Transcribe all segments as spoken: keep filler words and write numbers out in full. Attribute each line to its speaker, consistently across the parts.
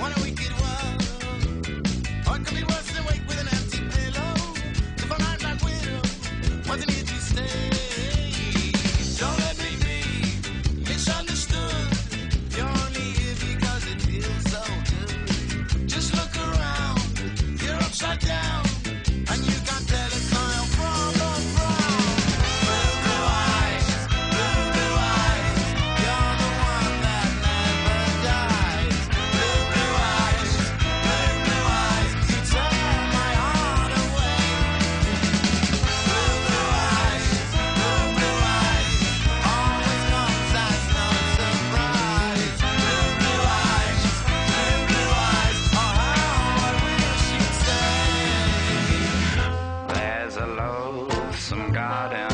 Speaker 1: What a wicked world. Oh, it could be worse than wake with an empty pillow. If a night like widow wasn't here to stay. Don't let me be misunderstood. You're only here because it feels so good. Just look around, you're upside down, and you can't tell a time from a frown. Blue, blue eyes, blue, blue eyes, you're the one that never dies. Blue, blue eyes, blue, blue eyes, you tear my heart away. Blue, blue eyes, blue, blue eyes, always comes as no surprise. Blue, blue eyes, blue, blue eyes, oh how I wish you'd stay.
Speaker 2: There's a loathsome garden,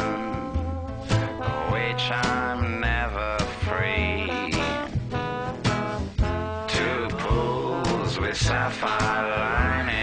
Speaker 2: which I'm never free. Two pools with sapphire lining.